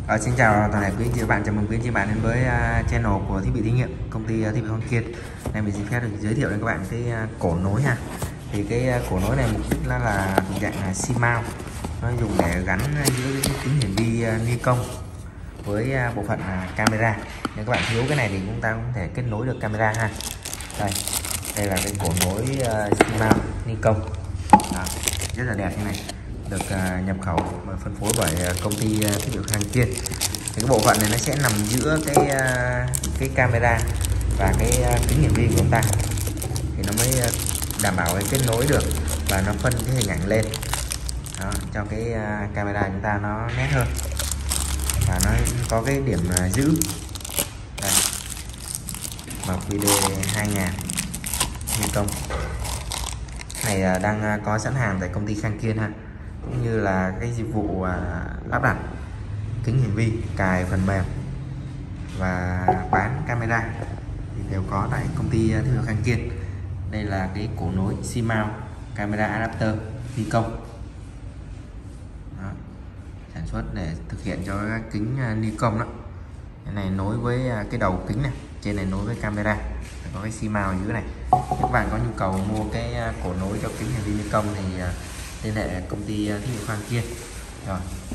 Xin chào toàn thể quý anh chị và bạn, chào mừng quý anh chị và bạn đến với channel của thiết bị thí nghiệm công ty thiết bị Hoàng Kiên. Đây mình xin phép được giới thiệu đến các bạn cái cổ nối ha. Thì cái cổ nối này mục đích là thuộc dạng xi mount, nó dùng để gắn giữa cái kính hiển vi Nikon với bộ phận camera. Nếu các bạn thiếu cái này thì chúng ta cũng thể kết nối được camera ha. Đây là cái cổ nối xi mount Nikon. Đó, rất là đẹp như này, được nhập khẩu và phân phối bởi công ty thiết bị Hoàng Kiên. Thì cái bộ phận này nó sẽ nằm giữa cái camera và cái kính hiển vi của chúng ta, thì nó mới đảm bảo cái kết nối được và nó phân cái hình ảnh lên. Đó, cho cái camera chúng ta nó nét hơn và nó có cái điểm giữ. Đây, MQD 2000 Nikon này đang có sẵn hàng tại công ty Khang Kiên ha, cũng như là cái dịch vụ lắp đặt kính hiển vi, cài phần mềm và bán camera thì đều có tại công ty thiết bị Khang Kiên. Đây là cái cổ nối xi mount camera adapter Nikon. Đó, sản xuất để thực hiện cho cái kính Nikon đó. Cái này nối với cái đầu kính này, trên này nối với camera, có cái xi mount ở dưới này. Nếu các bạn có nhu cầu mua cái cổ nối cho kính hiển vi Nikon thì liên hệ công ty thiết bị Hoàng Kiên. Rồi,